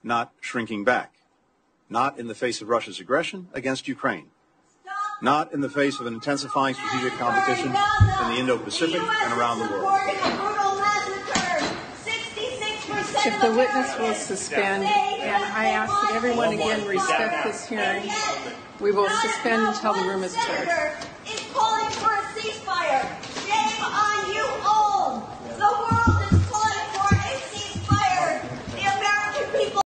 not shrinking back. Not in the face of Russia's aggression against Ukraine. Not in the face of an intensifying strategic competition in the Indo-Pacific and around the world. If the witness will suspend, and I ask that everyone again respect this hearing, we will suspend until the room is cleared.